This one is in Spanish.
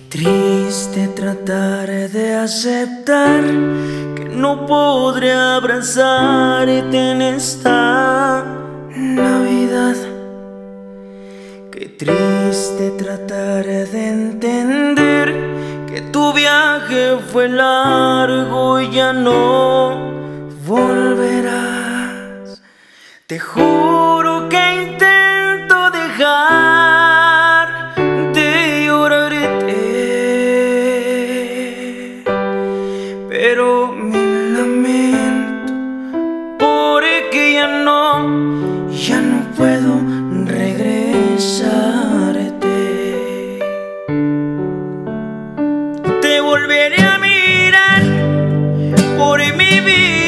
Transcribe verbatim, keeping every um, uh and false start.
Triste tratar de aceptar que no podré abrazarte en esta Navidad. Qué triste tratar de entender que tu viaje fue largo y ya no volverás. Te juro que intento dejar de llorarte, pero me lamento porque ya no, ya no puedo regresarte. Te volveré a mirar por mi vida